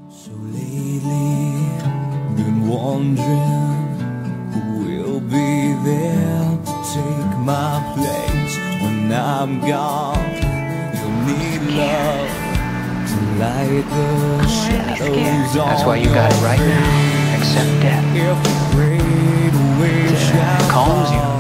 So lately, been wondering who will be there to take my place when I'm gone. You'll need love to light the shadows on. That's why you got it right now. Accept death. If the great wish It calms you.